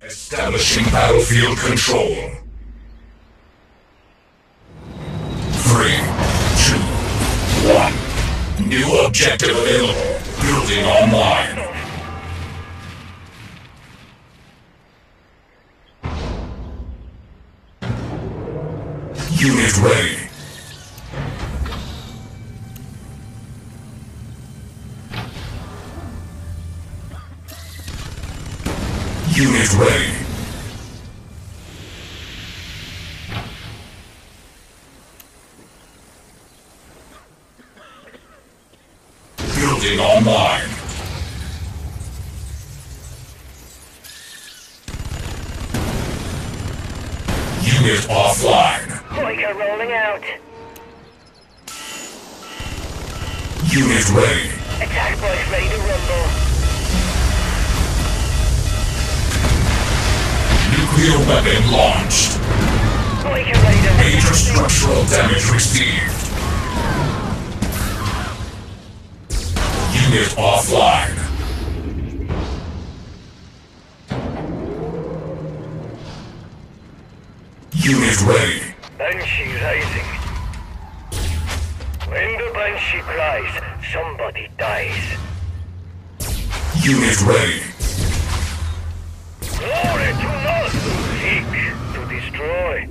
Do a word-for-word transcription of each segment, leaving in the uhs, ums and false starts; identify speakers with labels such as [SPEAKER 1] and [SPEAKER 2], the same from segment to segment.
[SPEAKER 1] Establishing battlefield control. Three, two, one. New objective available. Building online. Unit ready. Unit ready. Building online. Unit offline.
[SPEAKER 2] Boyka rolling out.
[SPEAKER 1] Unit ready.
[SPEAKER 2] Attack boys ready to rumble.
[SPEAKER 1] Nuclear weapon launched.
[SPEAKER 2] Boyka ready to
[SPEAKER 1] Major structural damage received. Unit offline. Unit ready.
[SPEAKER 2] Banshee rising. When the Banshee cries, somebody dies.
[SPEAKER 1] Unit ready.
[SPEAKER 2] Glory to North! Seek to destroy.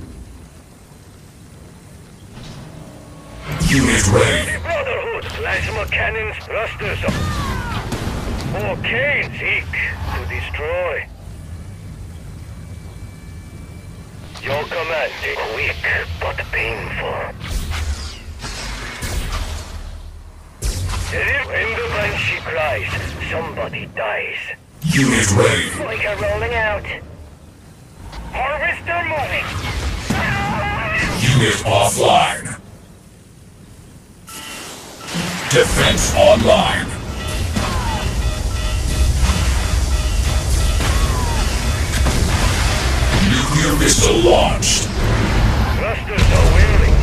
[SPEAKER 1] Unit ready.
[SPEAKER 2] The Brotherhood, plasma cannons, thrusters up. Okay, seek to destroy. Your command is weak but painful. When the Banshee cries, somebody dies.
[SPEAKER 1] Unit ready.
[SPEAKER 2] Boyka rolling out. Harvester moving.
[SPEAKER 1] Unit offline. Defense online. Nuclear missile launched.
[SPEAKER 2] Thrusters are wheeling.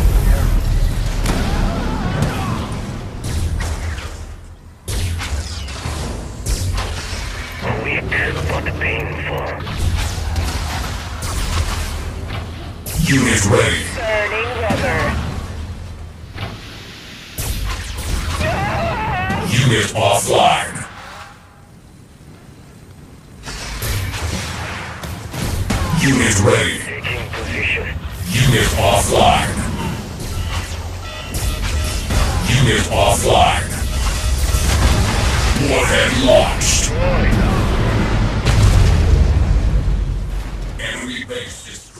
[SPEAKER 2] Weak but painful.
[SPEAKER 1] Unit ready.
[SPEAKER 2] Burning rubber.
[SPEAKER 1] Unit offline. Unit ready.
[SPEAKER 2] Taking position.
[SPEAKER 1] Unit offline. Unit offline. Warhead launched.
[SPEAKER 2] Destroyed.
[SPEAKER 1] Enemy base destroyed.